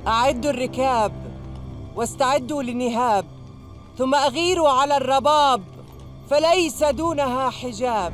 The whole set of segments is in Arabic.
أعدوا الركاب واستعدوا للنهاب، ثم أغيروا على الرباب فليس دونها حجاب.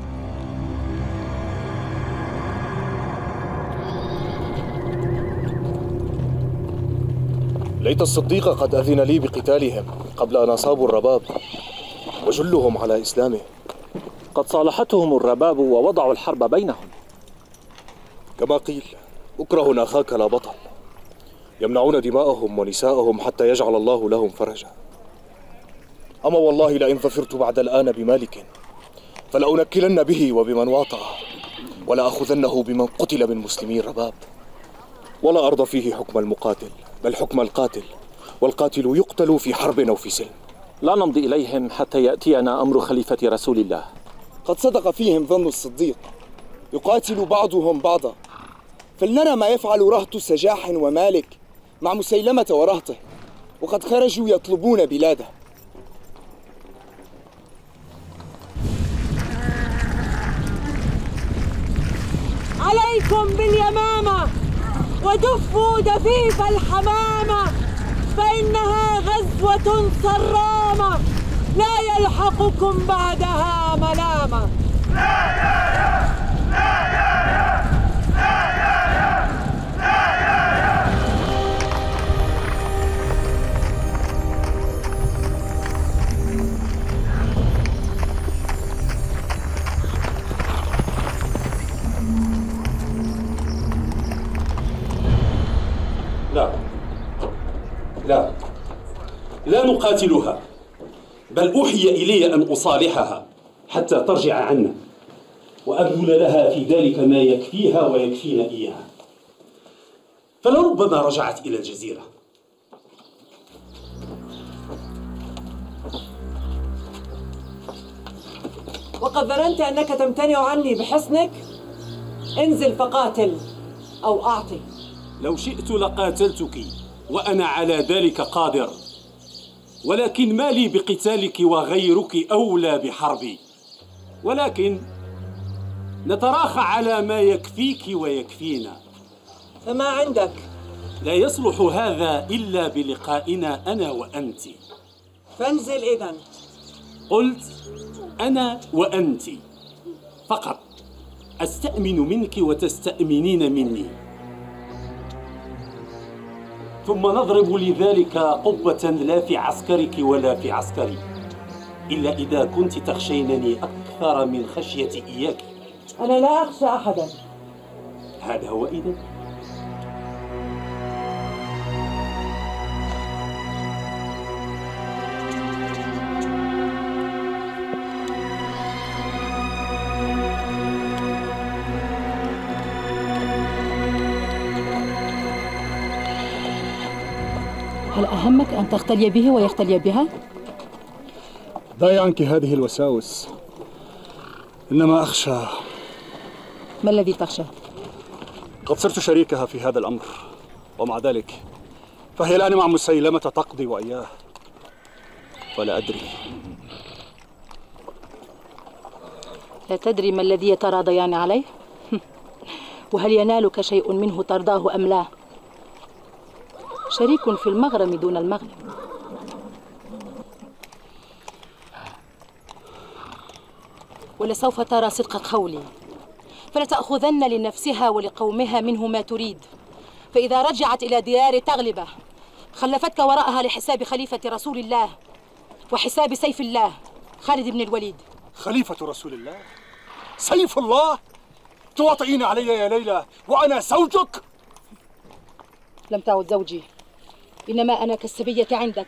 ليت الصديق قد أذن لي بقتالهم قبل أن أصابوا الرباب وجلهم على إسلامه. قد صالحتهم الرباب ووضعوا الحرب بينهم. كما قيل: أكره أخاك لا بطل. يمنعون دماءهم ونساءهم حتى يجعل الله لهم فرجا. أما والله لئن ظفرت بعد الآن بمالك فلأنكلن به وبمن واطأه، ولأخذنه بمن قتل من مسلمي الرباب. ولا أرضى فيه حكم المقاتل بل حكم القاتل، والقاتل يقتل في حرب أو في سلم. لا نمضي إليهم حتى يأتينا أمر خليفة رسول الله. قد صدق فيهم ظن الصديق، يقاتل بعضهم بعضا، فلنرى ما يفعل رهط سجاح ومالك مع مسيلمة ورهطه، وقد خرجوا يطلبون بلاده. عليكم باليمامة ودفوا دفيف الحمامة، فإنها غزوة صرامة لا يلحقكم بعدها ملامة. لا لا نقاتلها، بل أوحي إلي أن أصالحها حتى ترجع عنا، وأبذل لها في ذلك ما يكفيها ويكفينا إياها، فلربما رجعت إلى الجزيرة. وقد ظننت أنك تمتنع عني بحصنك. انزل فقاتل أو أعطي. لو شئت لقاتلتك وأنا على ذلك قادر، ولكن ما لي بقتالك وغيرك أولى بحربي، ولكن نتراخى على ما يكفيك ويكفينا. فما عندك؟ لا يصلح هذا إلا بلقائنا أنا وأنت. فانزل إذن. قلت أنا وأنت فقط، أستأمن منك وتستأمنين مني، ثم نضرب لذلك قبة لا في عسكرك ولا في عسكري، إلا إذا كنت تخشينني أكثر من خشيتي إياك. أنا لا أخشى أحدا. هذا هو إذن. هل أهمك أن تختلي به ويختلي بها؟ دعي عنك هذه الوساوس، إنما أخشى. ما الذي تخشى؟ قد صرت شريكها في هذا الأمر، ومع ذلك فهي الآن مع مسيلمة تقضي وإياه، ولا أدري. لا تدري ما الذي يتراضيان عليه؟ وهل ينالك شيء منه ترضاه أم لا؟ شريك في المغرم دون المغنم. ولسوف ترى صدق قولي، فلتأخذن لنفسها ولقومها منه ما تريد، فإذا رجعت إلى ديار تغلبه خلفتك وراءها لحساب خليفة رسول الله وحساب سيف الله خالد بن الوليد. خليفة رسول الله؟ سيف الله؟ تواطئين علي يا ليلى وأنا زوجك؟ لم تعد زوجي، إنما أنا كالسبية عندك.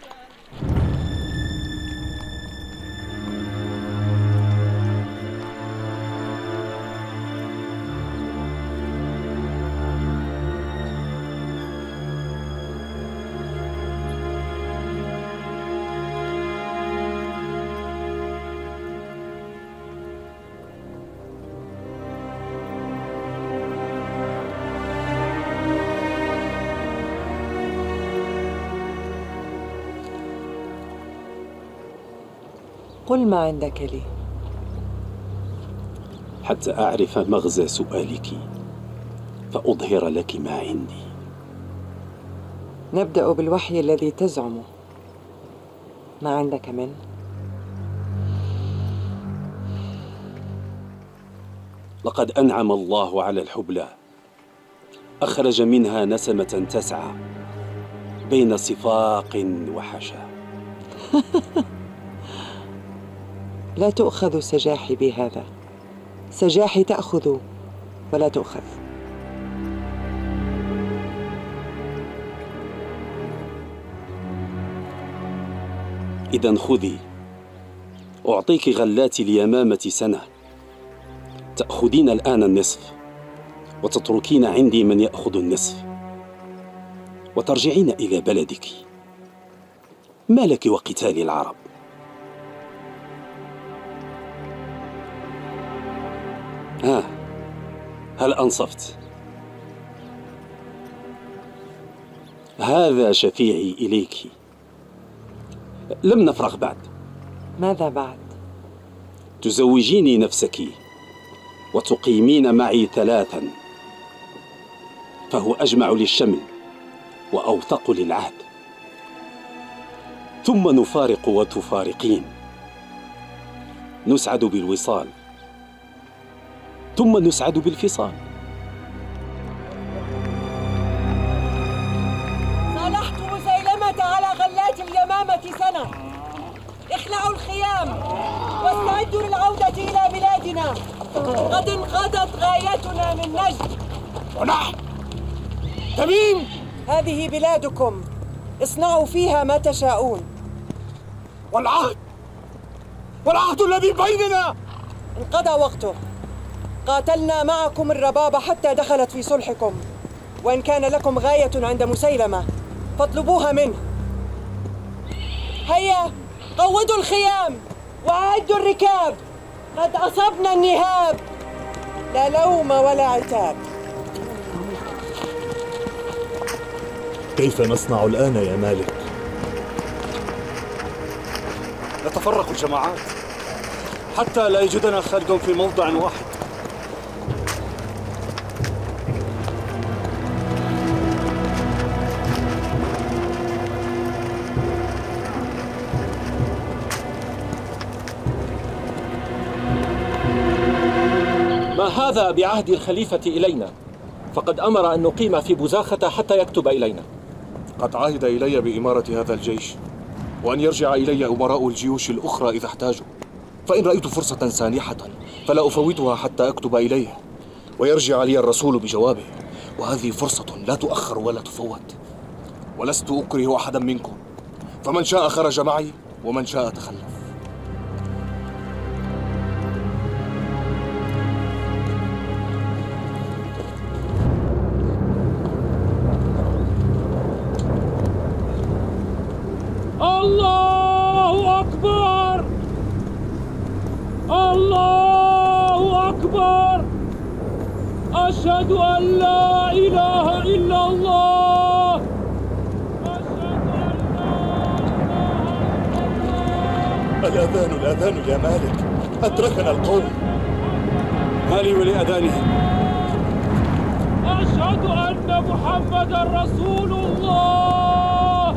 قل ما عندك لي. حتى أعرف مغزى سؤالك فأظهر لك ما عندي. نبدأ بالوحي الذي تزعمه. ما عندك منه؟ لقد أنعم الله على الحبلى، أخرج منها نسمة تسعى بين صفاق وحشا. لا تؤخذ سجاحي بهذا. سجاحي تأخذ ولا تؤخذ. إذن خذي، أعطيك غلات اليمامة سنة، تأخذين الآن النصف وتتركين عندي من يأخذ النصف، وترجعين إلى بلدك. ما لك وقتال العرب؟ هل أنصفت؟ هذا شفيعي إليك. لم نفرغ بعد. ماذا بعد؟ تزوجيني نفسك وتقيمين معي 3، فهو أجمع للشمل وأوثق للعهد. ثم نفارق وتفارقين، نسعد بالوصال ثم نسعد بالفصال. صالحت مسيلمة على غلات اليمامة سنة. اخلعوا الخيام واستعدوا للعودة إلى بلادنا. قد انقضت غايتنا من نجد. ونحن تميم، هذه بلادكم، اصنعوا فيها ما تشاءون. والعهد الذي بيننا انقضى وقته. قاتلنا معكم الرباب حتى دخلت في صلحكم، وإن كان لكم غاية عند مسيلمة فاطلبوها منه. هيا قودوا الخيام وأعدوا الركاب، قد أصبنا النهاب، لا لوم ولا عتاب. كيف نصنع الآن يا مالك؟ نتفرق جماعات حتى لا يجدنا خالد في موضع واحد. ما هذا بعهد الخليفة إلينا؟ فقد أمر أن نقيم في بزاخة حتى يكتب إلينا. قد عهد إلي بإمارة هذا الجيش، وأن يرجع إلي أمراء الجيوش الأخرى إذا احتاجوا، فإن رأيت فرصة سانحة فلا أفوتها حتى أكتب إليه ويرجع لي الرسول بجوابه، وهذه فرصة لا تؤخر ولا تفوت. ولست أكره أحدا منكم، فمن شاء خرج معي ومن شاء تخلف. الله أكبر! الله أكبر! أشهد أن لا إله إلا الله! أشهد أن لا إله إلا الله! الأذان يا مالك، أدركنا القوم. ما لي ولأذانهم؟ أشهد أن محمدًا رسول الله!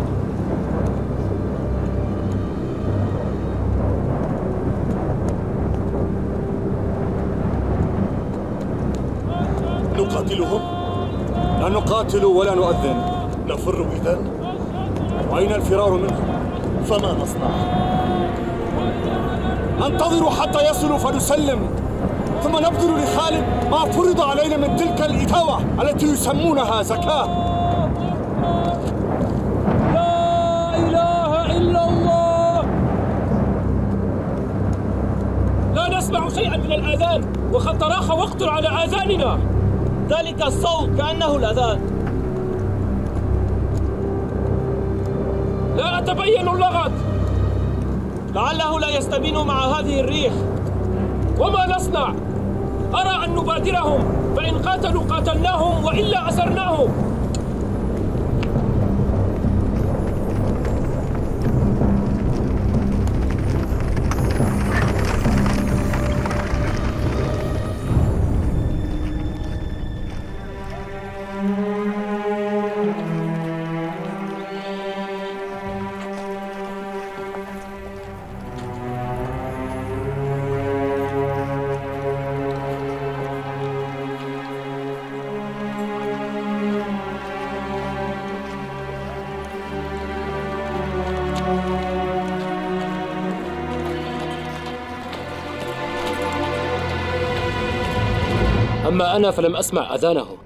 نقاتلهم؟ لا نقاتل ولا نؤذن. نفر إذن؟ وأين الفرار منهم؟ فما نصنع؟ ننتظر حتى يصلوا فنسلم، ثم نبذل لخالد ما فرض علينا من تلك الإتاوة التي يسمونها زكاة. لا إله إلا الله! لا نسمع شيئا من الآذان، وقد تراخى وقت على آذاننا. ذلك الصوت كأنه الأذان. لا أتبين اللغط، لعله لا يستبين مع هذه الريح. وما نصنع؟ أرى أن نبادرهم، فإن قاتلوا قاتلناهم وإلا أسرناهم. أما أنا فلم أسمع أذانه.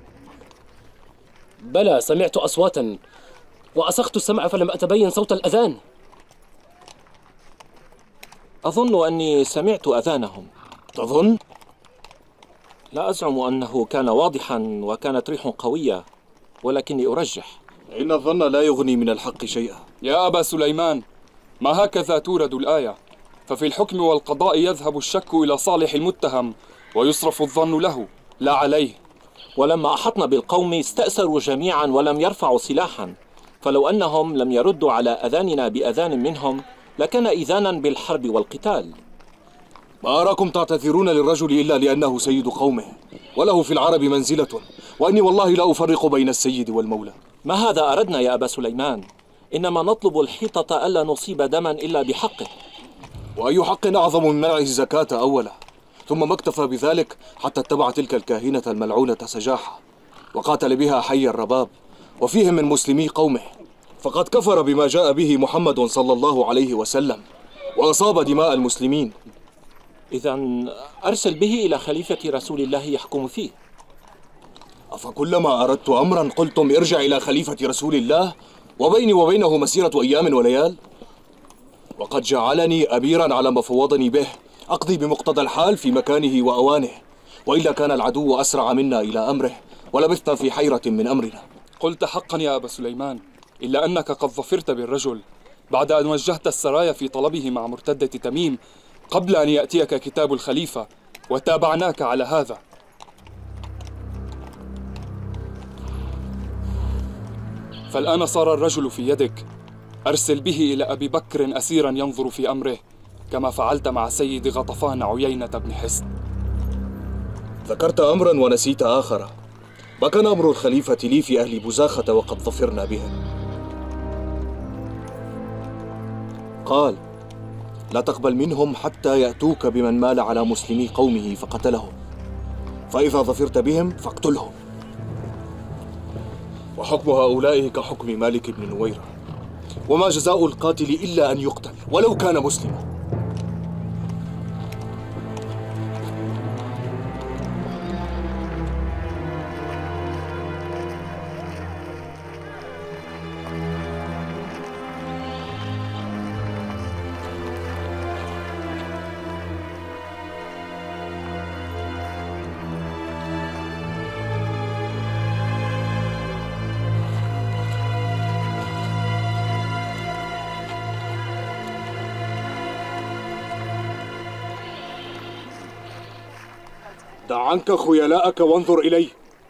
بلى سمعت أصواتا وأصغت السمع فلم أتبين صوت الأذان. أظن أني سمعت أذانهم. تظن؟ لا أزعم أنه كان واضحا وكانت ريح قوية، ولكني أرجح. إن الظن لا يغني من الحق شيئا. يا أبا سليمان، ما هكذا تورد الآية، ففي الحكم والقضاء يذهب الشك إلى صالح المتهم ويصرف الظن له لا عليه. ولما أحطنا بالقوم استأسروا جميعا ولم يرفعوا سلاحا، فلو أنهم لم يردوا على أذاننا بأذان منهم لكان إذانا بالحرب والقتال. ما أراكم تعتذرون للرجل إلا لأنه سيد قومه وله في العرب منزلة، وإني والله لا أفرق بين السيد والمولى. ما هذا أردنا يا أبا سليمان، إنما نطلب الحيطة ألا نصيب دما إلا بحقه. وأي حق أعظم من منع الزكاة أولا؟ ثم ما اكتفى بذلك حتى اتبع تلك الكاهنة الملعونة سجاحة وقاتل بها حي الرباب وفيهم من مسلمي قومه، فقد كفر بما جاء به محمد صلى الله عليه وسلم وأصاب دماء المسلمين. إذا أرسل به إلى خليفة رسول الله يحكم فيه. أفكلما أردت أمرا قلتم ارجع إلى خليفة رسول الله وبيني وبينه مسيرة أيام وليال؟ وقد جعلني أبيرا على ما فوضني به أقضي بمقتضى الحال في مكانه وأوانه، وإلا كان العدو أسرع منا إلى أمره ولبثنا في حيرة من أمرنا. قلت حقا يا أبا سليمان، إلا أنك قد ظفرت بالرجل بعد أن وجهت السرايا في طلبه مع مرتدة تميم قبل أن يأتيك كتاب الخليفة، وتابعناك على هذا. فالآن صار الرجل في يدك، أرسل به إلى أبي بكر أسيرا ينظر في أمره كما فعلت مع سيد غطفان عيينة بن حصن. ذكرت أمرا ونسيت آخر. ما كان أمر الخليفة لي في أهل بزاخة وقد ظفرنا بهم؟ قال: لا تقبل منهم حتى يأتوك بمن مال على مسلمي قومه فقتلهم، فإذا ظفرت بهم فاقتلهم. وحكم هؤلاء كحكم مالك بن نويرة، وما جزاء القاتل إلا أن يقتل ولو كان مسلما. دع عنك خيلاءك وانظر إلي.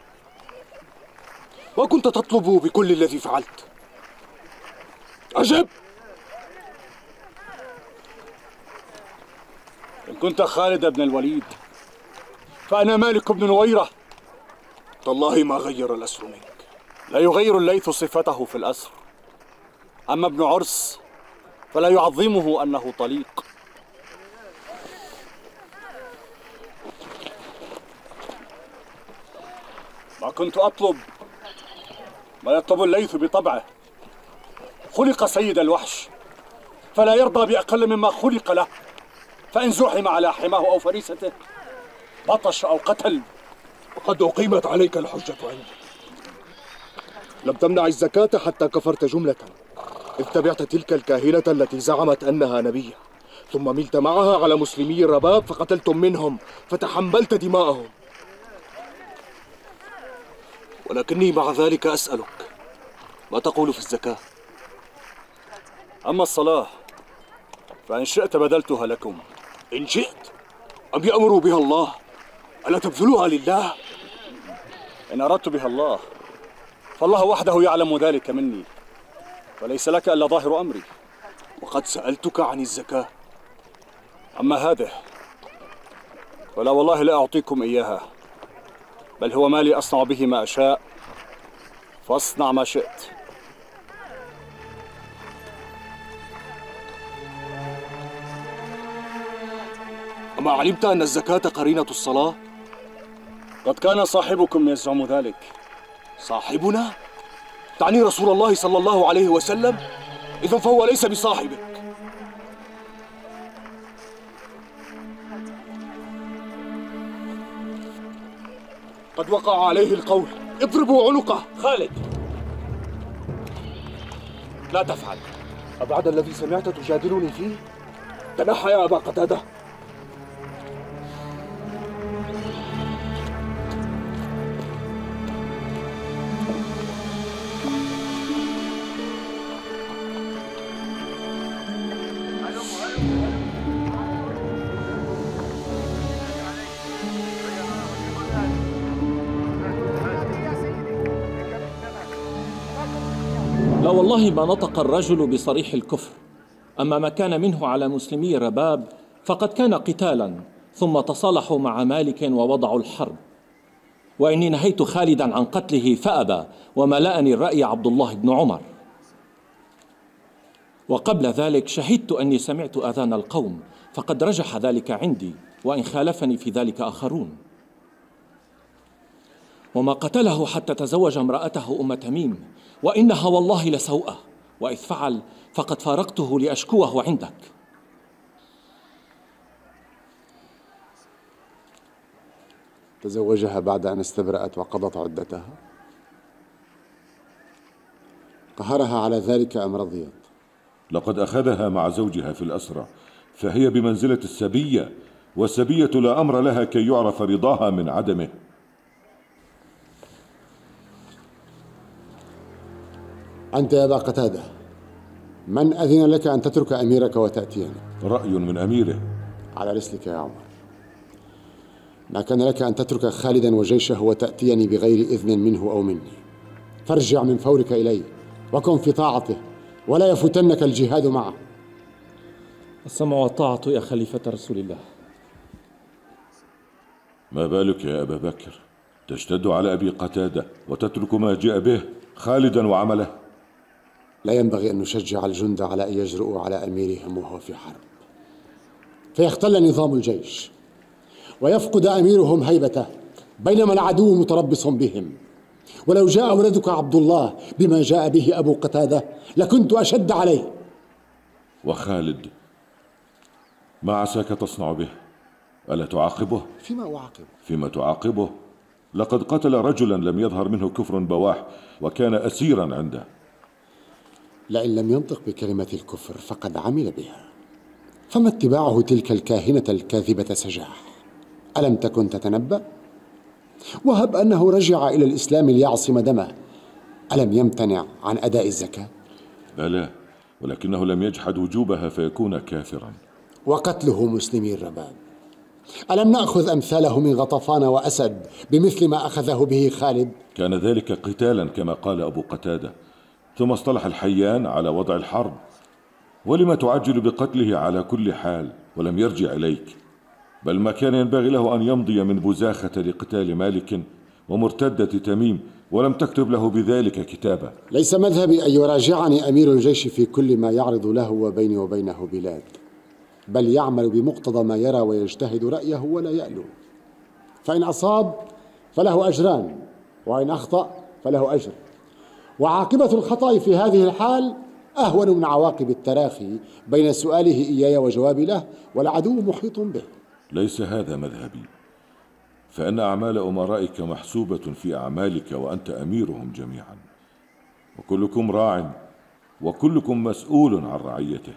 ما كنت تطلب بكل الذي فعلت؟ أجب! إن كنت خالد بن الوليد فأنا مالك بن نويرة. تالله ما غير الأسر منك. لا يغير الليث صفته في الأسر، أما ابن عرس فلا يعظمه أنه طليق. ما كنت أطلب ما يطلب الليث بطبعه. خلق سيد الوحش فلا يرضى بأقل مما خلق له، فإن زحم على حماه أو فريسته بطش أو قتل. وقد أقيمت عليك الحجة عندي. لم تمنع الزكاة حتى كفرت جملة، إذ تبعت تلك الكاهنة التي زعمت أنها نبية، ثم ملت معها على مسلمي الرباب فقتلتم منهم فتحملت دماءهم. ولكني مع ذلك أسألك، ما تقول في الزكاة؟ أما الصلاة فإن شئت بذلتها لكم. إن شئت؟ أم يأمر بها الله؟ ألا تبذلها لله؟ إن أردت بها الله فالله وحده يعلم ذلك مني، وليس لك إلا ظاهر أمري. وقد سألتك عن الزكاة. أما هذه فلا والله لا أعطيكم إياها، بل هو مالي أصنع به ما أشاء، فاصنع ما شئت. أما علمت أن الزكاة قرينة الصلاة؟ قد كان صاحبكم يزعم ذلك. صاحبنا؟ تعني رسول الله صلى الله عليه وسلم؟ إذن فهو ليس بصاحبك. قد وقع عليه القول، اضربوا عنقه. خالد، لا تفعل. أبعد الذي سمعت تجادلني فيه؟ تنحى يا أبا قتادة. لا والله ما نطق الرجل بصريح الكفر، أما ما كان منه على مسلمي رباب فقد كان قتالا، ثم تصالحوا مع مالك ووضعوا الحرب. وإني نهيت خالدا عن قتله فأبى، وملأني الرأي عبد الله بن عمر. وقبل ذلك شهدت أني سمعت آذان القوم، فقد رجح ذلك عندي، وإن خالفني في ذلك آخرون. وما قتله حتى تزوج امرأته أم تميم، وإنها والله لسوءة، وإذ فعل فقد فارقته لأشكوه عندك. تزوجها بعد أن استبرأت وقضت عدتها؟ قهرها على ذلك أم رضيت؟ لقد أخذها مع زوجها في الأسرى، فهي بمنزلة السبية، والسبية لا أمر لها كي يعرف رضاها من عدمه. أنت يا أبا قتادة، من أذن لك أن تترك أميرك وتأتيني؟ رأي من أميره. على رسلك يا عمر، ما كان لك أن تترك خالدا وجيشه وتأتيني بغير إذن منه أو مني. فارجع من فورك إليه وكن في طاعته، ولا يفوتنك الجهاد معه. السمع والطاعة يا خليفة رسول الله. ما بالك يا أبا بكر؟ تشتد على أبي قتادة وتترك ما جاء به خالدا وعمله؟ لا ينبغي أن نشجع الجند على أن يجرؤوا على أميرهم وهو في حرب، فيختل نظام الجيش ويفقد أميرهم هيبته بينما العدو متربص بهم. ولو جاء ولدك عبد الله بما جاء به أبو قتادة لكنت أشد عليه. وخالد ما عساك تصنع به؟ ألا تعاقبه؟ فيما أعاقبه؟ فيما تعاقبه؟ لقد قتل رجلا لم يظهر منه كفر بواح، وكان أسيرا عنده. لئن لم ينطق بكلمة الكفر فقد عمل بها، فما اتباعه تلك الكاهنة الكاذبة سجاح؟ ألم تكن تتنبأ؟ وهب أنه رجع إلى الإسلام ليعصم دمه، ألم يمتنع عن أداء الزكاة؟ بلى، ولكنه لم يجحد وجوبها فيكون كافرا. وقتله مسلمي الرباب، ألم نأخذ أمثاله من غطفان وأسد بمثل ما أخذه به خالد؟ كان ذلك قتالا كما قال أبو قتادة، ثم اصطلح الحيان على وضع الحرب. ولما تعجل بقتله على كل حال ولم يرجع إليك؟ بل ما كان ينبغي له أن يمضي من بزاخة لقتال مالك ومرتدة تميم، ولم تكتب له بذلك كتابة. ليس مذهبي أن يراجعني أمير الجيش في كل ما يعرض له وبيني وبينه بلاد، بل يعمل بمقتضى ما يرى ويجتهد رأيه ولا يألو. فإن أصاب فله أجران، وإن أخطأ فله أجر، وعاقبة الخطأ في هذه الحال أهون من عواقب التراخي بين سؤاله إياي وجوابي له والعدو محيط به. ليس هذا مذهبي، فإن أعمال أمرائك محسوبة في أعمالك وأنت أميرهم جميعا، وكلكم راع وكلكم مسؤول عن رعيته.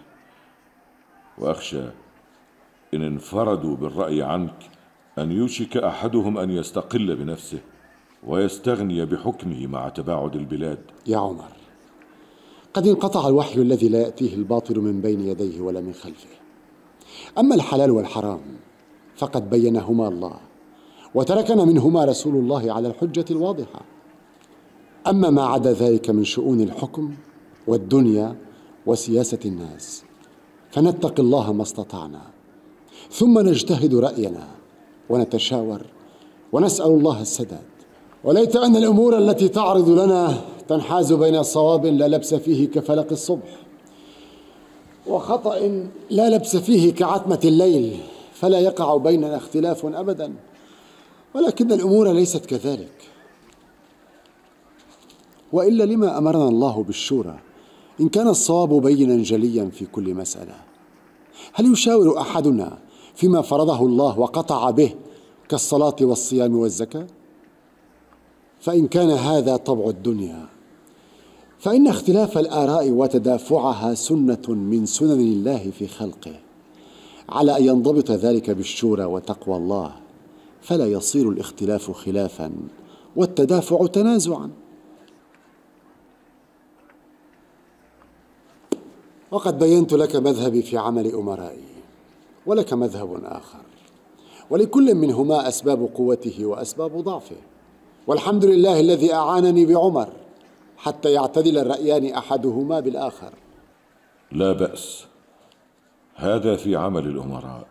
وأخشى إن انفردوا بالرأي عنك أن يوشك أحدهم أن يستقل بنفسه ويستغني بحكمه مع تباعد البلاد. يا عمر، قد انقطع الوحي الذي لا يأتيه الباطل من بين يديه ولا من خلفه. أما الحلال والحرام فقد بينهما الله، وتركنا منهما رسول الله على الحجة الواضحة. أما ما عدا ذلك من شؤون الحكم والدنيا وسياسة الناس فنتقي الله ما استطعنا، ثم نجتهد رأينا ونتشاور ونسأل الله السداد. وليت أن الأمور التي تعرض لنا تنحاز بين صواب لا لبس فيه كفلق الصبح، وخطأ لا لبس فيه كعتمة الليل، فلا يقع بيننا اختلاف أبدا. ولكن الأمور ليست كذلك، وإلا لما أمرنا الله بالشورى إن كان الصواب بينا جليا في كل مسألة؟ هل يشاور أحدنا فيما فرضه الله وقطع به كالصلاة والصيام والزكاة؟ فإن كان هذا طبع الدنيا فإن اختلاف الآراء وتدافعها سنة من سنن الله في خلقه، على أن ينضبط ذلك بالشورى وتقوى الله، فلا يصير الاختلاف خلافا والتدافع تنازعا. وقد بينت لك مذهبي في عمل أمرائي، ولك مذهب آخر، ولكل منهما أسباب قوته وأسباب ضعفه، والحمد لله الذي أعانني بعمر حتى يعتدل الرأيان أحدهما بالآخر. لا بأس، هذا في عمل الأمراء،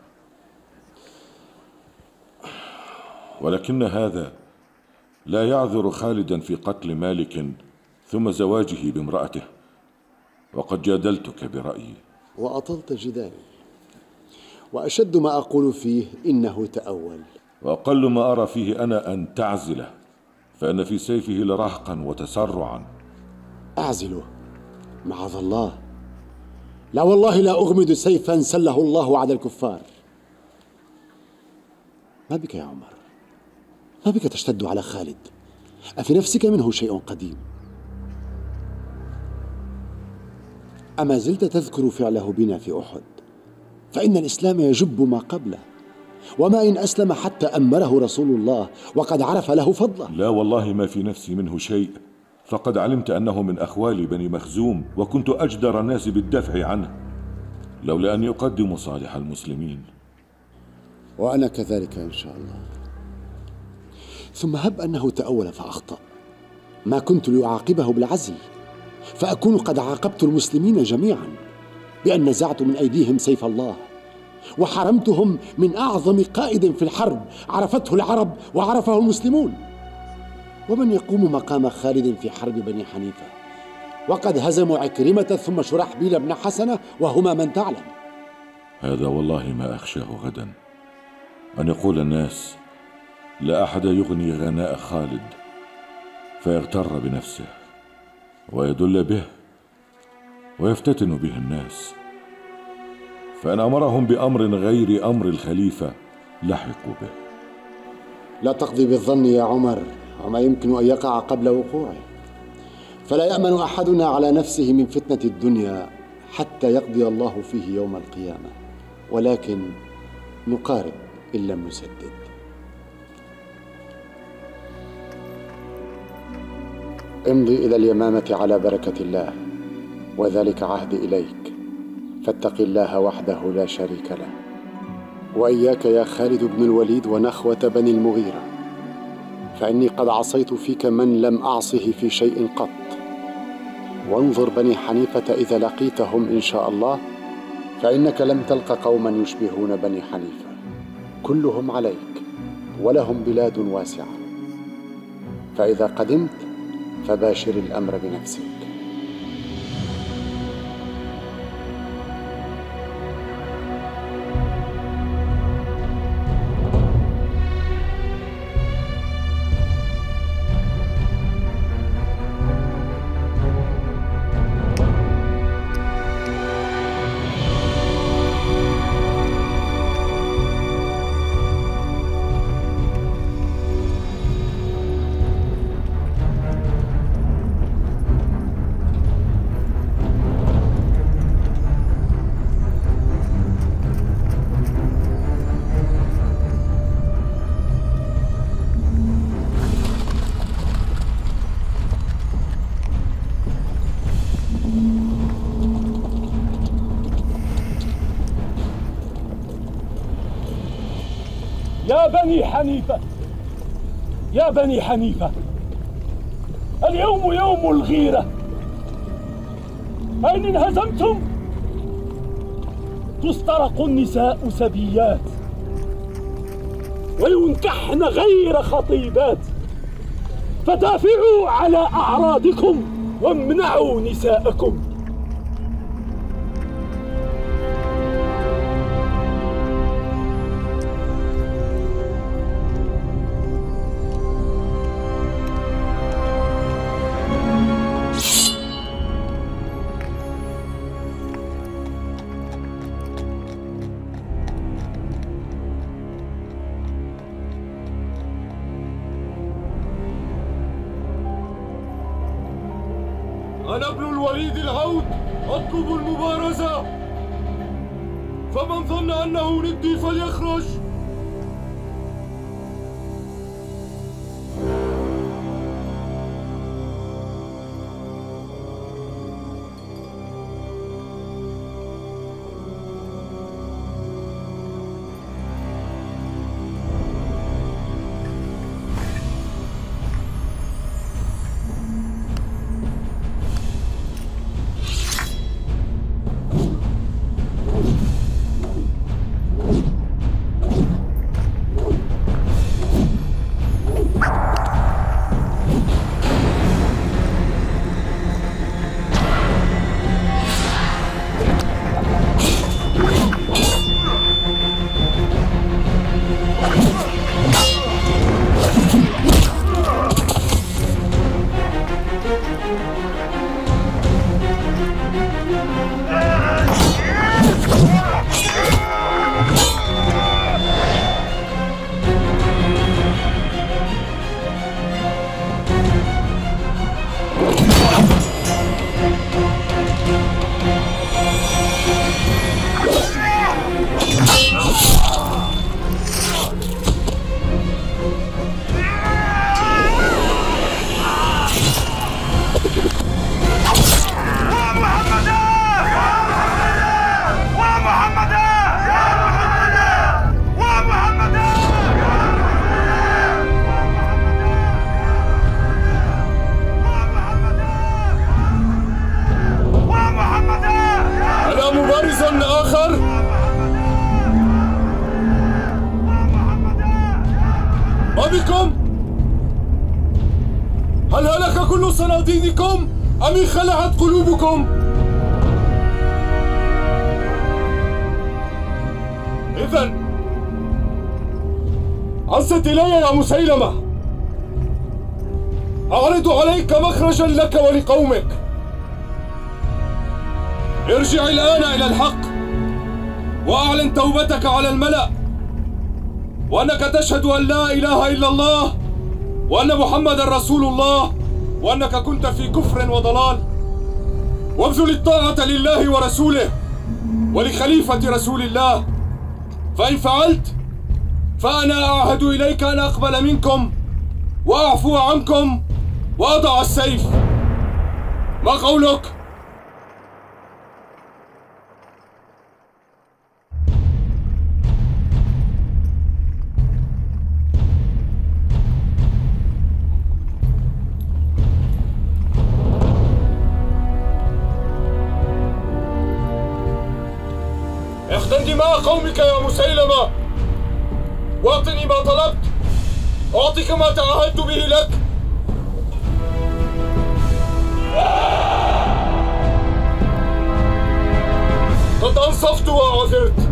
ولكن هذا لا يعذر خالدا في قتل مالك ثم زواجه بامرأته، وقد جادلتك برأيي وأطلت جدالي، وأشد ما أقول فيه إنه تأول، وأقل ما أرى فيه أنا أن تعزله، فإن في سيفه لرهقا وتسرعا. أعزله معاذ الله، لا والله لا أغمد سيفا سله الله على الكفار. ما بك يا عمر؟ ما بك تشتد على خالد؟ أفي نفسك منه شيء قديم؟ أما زلت تذكر فعله بنا في أحد؟ فإن الإسلام يجب ما قبله، وما إن أسلم حتى أمره رسول الله وقد عرف له فضله. لا والله ما في نفسي منه شيء، فقد علمت أنه من أخوال بني مخزوم، وكنت أجدر الناس بالدفع عنه لولا أن يقدم صالح المسلمين. وأنا كذلك إن شاء الله. ثم هب أنه تأول فأخطأ، ما كنت لأعاقبه بالعزل، فأكون قد عاقبت المسلمين جميعا بأن نزعت من أيديهم سيف الله، وحرمتهم من أعظم قائد في الحرب عرفته العرب وعرفه المسلمون. ومن يقوم مقام خالد في حرب بني حنيفة وقد هزموا عكرمة ثم شرحبيل بن حسنة وهما من تعلم. هذا والله ما أخشاه غدا، أن يقول الناس لا أحد يغني غناء خالد فيغتر بنفسه ويدل به ويفتتن به الناس، فإن أمرهم بأمر غير أمر الخليفة لحقوا به. لا تقضي بالظن يا عمر وما يمكن أن يقع قبل وقوعه، فلا يأمن أحدنا على نفسه من فتنة الدنيا حتى يقضي الله فيه يوم القيامة، ولكن نقارب إن لم نسدد. امضي إلى اليمامة على بركة الله، وذلك عهدي إليك، فاتق الله وحده لا شريك له. وإياك يا خالد بن الوليد ونخوة بني المغيرة، فإني قد عصيت فيك من لم أعصه في شيء قط. وانظر بني حنيفة إذا لقيتهم إن شاء الله، فإنك لم تلق قوما يشبهون بني حنيفة، كلهم عليك ولهم بلاد واسعة، فإذا قدمت فباشر الأمر بنفسك. يا بني حنيفة، يا بني حنيفة، اليوم يوم الغيرة، فإن انهزمتم تسترق النساء سبيات وينكحن غير خطيبات، فدافعوا على أعراضكم وامنعوا نساءكم. أنا ابن الوليد العود أطلب المبارزة، فمن ظن أنه ندي فليخرج. هل هلك كل صناديدكم أم انخلعت قلوبكم؟ إذن عزت إلي يا مسيلمة، أعرض عليك مخرجا لك ولقومك. ارجع الآن إلى الحق وأعلن توبتك على الملأ، وأنك تشهد أن لا إله إلا الله وأن محمدا رسول الله، وأنك كنت في كفر وضلال، وابذل الطاعة لله ورسوله ولخليفة رسول الله. فإن فعلت فأنا أعهد إليك أن أقبل منكم وأعفو عنكم وأضع السيف. ما قولك؟ اخدم دماء قومك يا مسيلمة، واعطني ما طلبت، أعطيك ما تعهدت به لك. قد أنصفت وعذرت.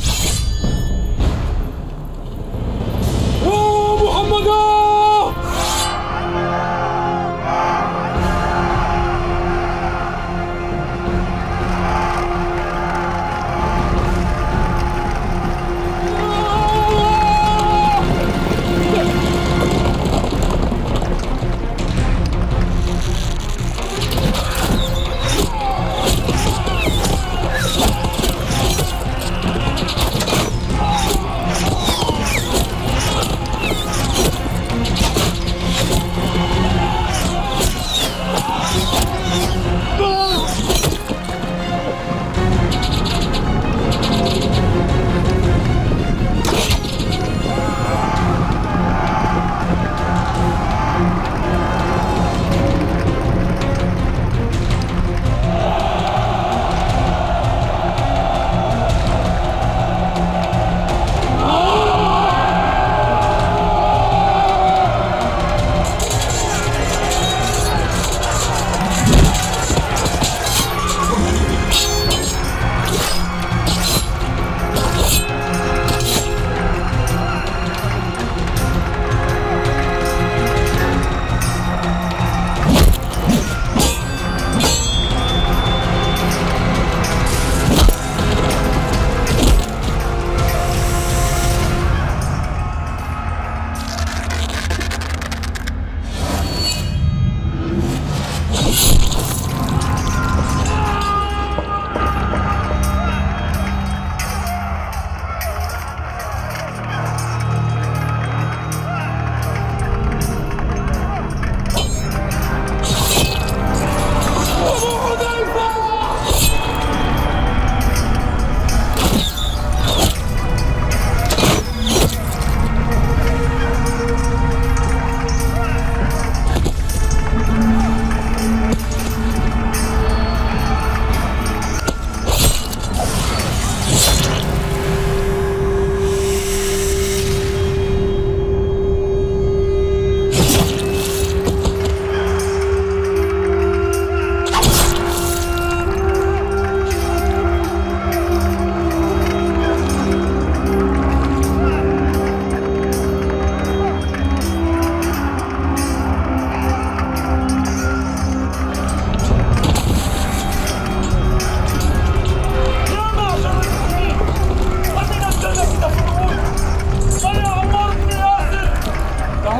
محمدا!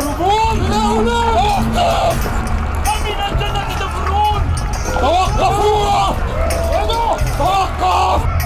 تهربون؟ من هنا! ومن الجنة تفرون! توقفوا! توقف!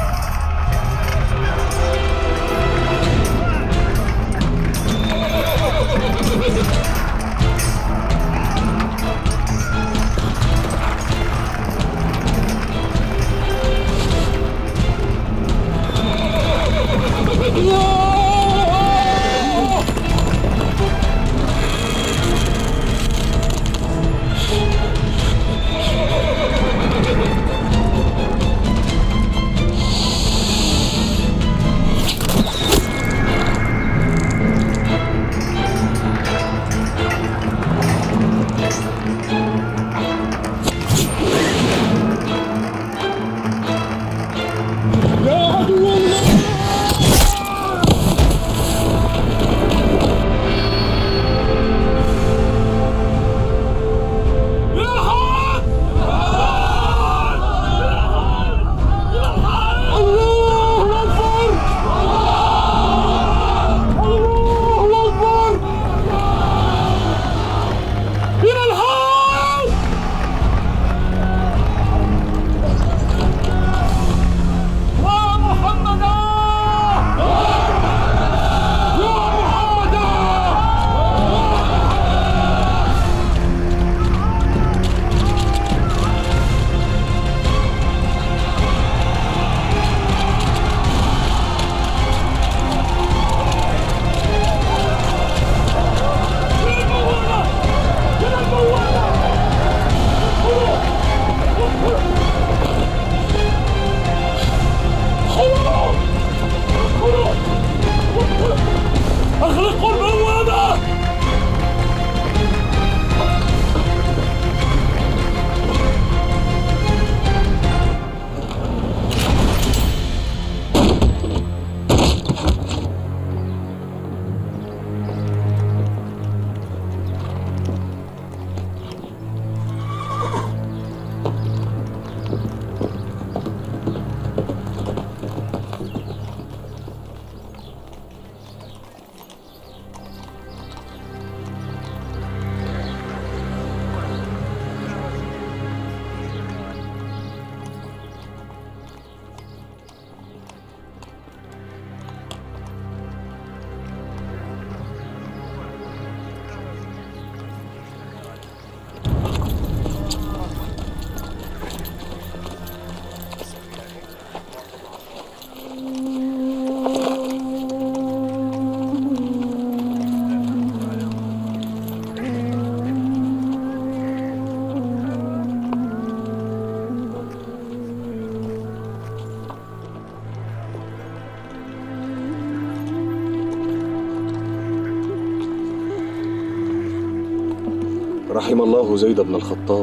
رحم الله زيد بن الخطاب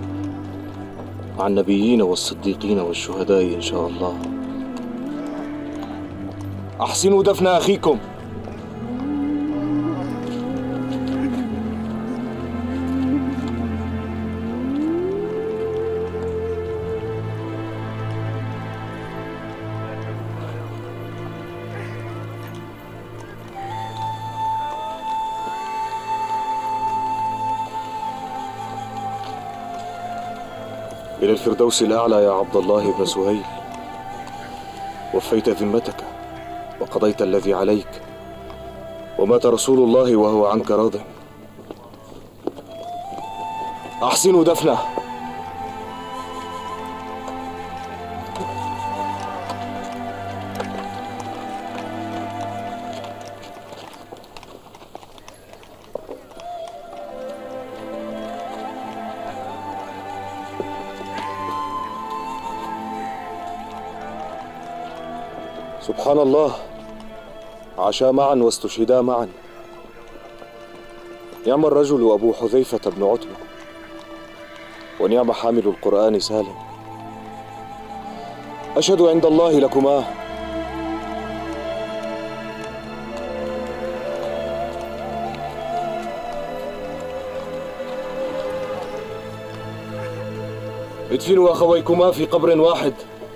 مع النبيين والصديقين والشهداء إن شاء الله. أحسنوا دفن أخيكم. إلى الفردوس الأعلى يا عبد الله بن سهيل. وفيت ذمتك وقضيت الذي عليك، ومات رسول الله وهو عنك راض. أحسنوا دفنه. سبحان الله، عاشا معا واستشهدا معا. نعم الرجل أبو حذيفة بن عتبة، ونعم حامل القرآن سالم. أشهد عند الله لكما. ادفنوا أخويكما في قبر واحد،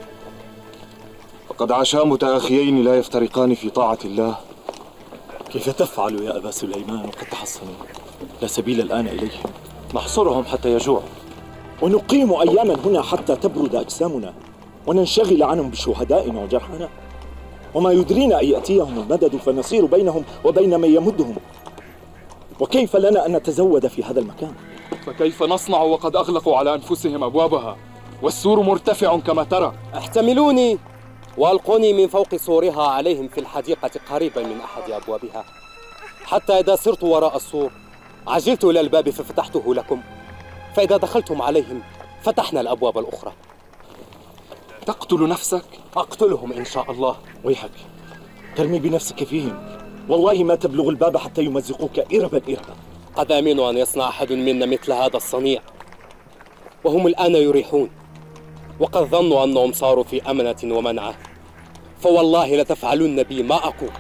قد عاشا متآخيين لا يفترقان في طاعة الله. كيف تفعل يا أبا سليمان وقد تحصنوا؟ لا سبيل الآن إليهم. نحصرهم حتى يجوعوا، ونقيم أياما هنا حتى تبرد أجسامنا وننشغل عنهم بشهدائنا وجرحنا، وما يدرينا أن يأتيهم المدد فنصير بينهم وبين من يمدهم. وكيف لنا أن نتزود في هذا المكان؟ فكيف نصنع وقد أغلقوا على أنفسهم أبوابها والسور مرتفع كما ترى؟ احتملوني وألقوني من فوق سورها عليهم في الحديقة قريبا من أحد أبوابها، حتى إذا سرت وراء السور عجلت إلى الباب ففتحته لكم، فإذا دخلتم عليهم فتحنا الأبواب الأخرى. تقتل نفسك؟ أقتلهم إن شاء الله. ويحك، ترمي بنفسك فيهم، والله ما تبلغ الباب حتى يمزقوك إربا إربا. قد آمن أن يصنع أحد منا مثل هذا الصنيع، وهم الآن يريحون وقد ظنوا أنهم صاروا في أمنة ومنعة، فوالله لتفعلن بي ما أقول.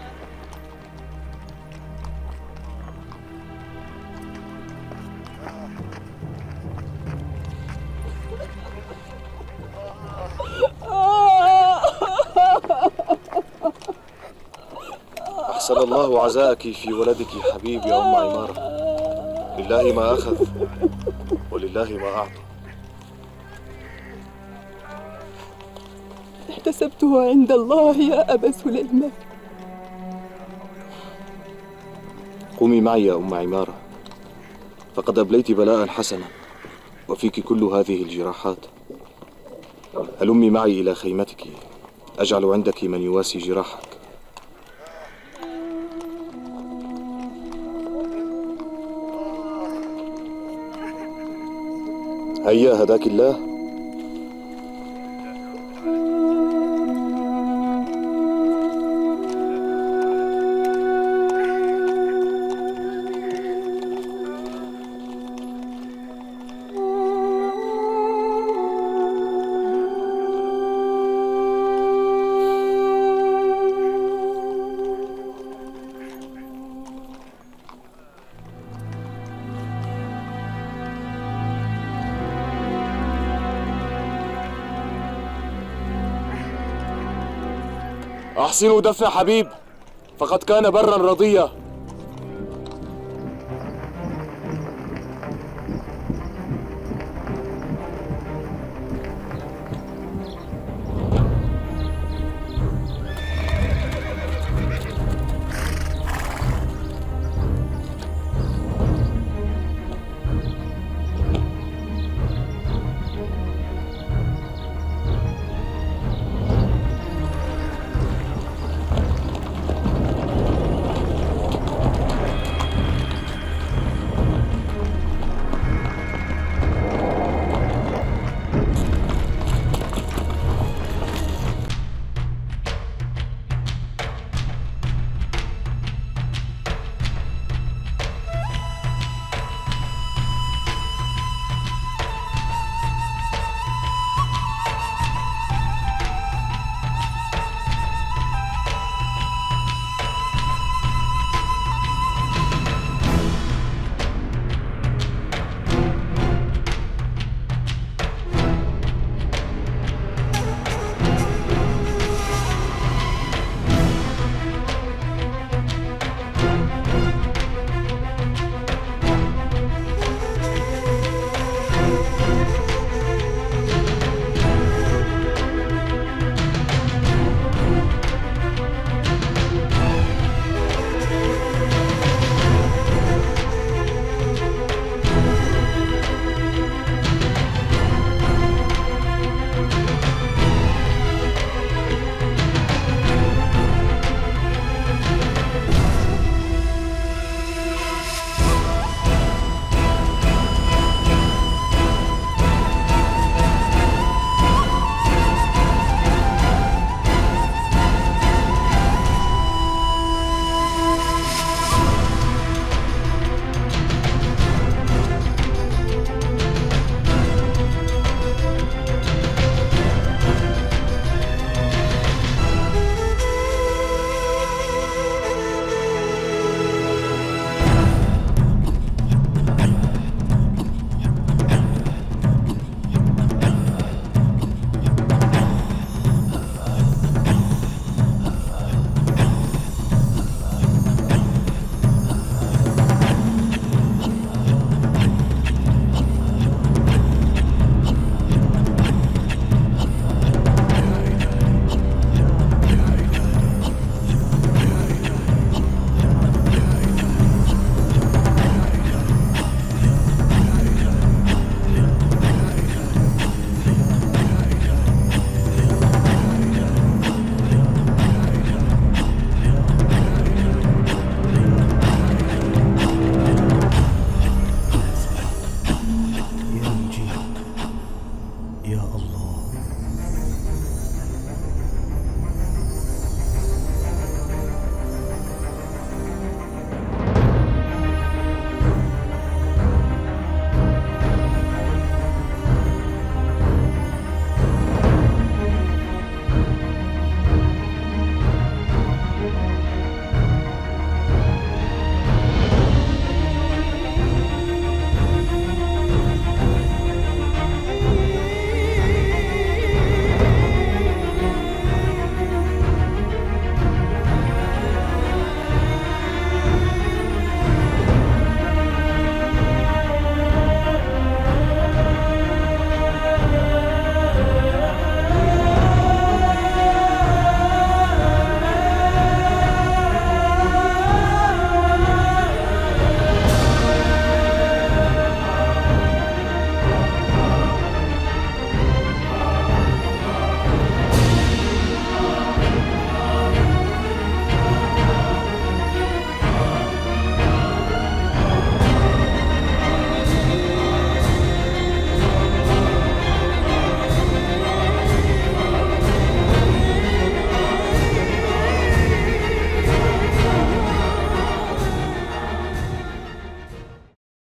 أحسن الله عزاءك في ولدك حبيب يا أم عمارة. لله ما أخذ ولله ما أعطى. احتسبته عند الله يا أبا سليمان. قومي معي يا أم عمارة، فقد أبليت بلاء حسنا وفيك كل هذه الجراحات. هلمي معي إلى خيمتك، أجعل عندك من يواسي جراحك. هيا هداك الله. أحسنوا دفن حبيب، فقد كان برا رضيا.